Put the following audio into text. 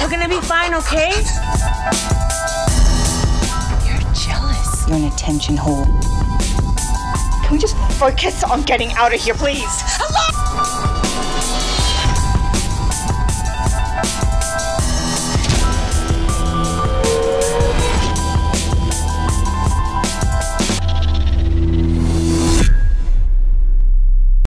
We're gonna be fine, okay? You're jealous. You're an attention whore. Can we just focus on getting out of here, please? Hello?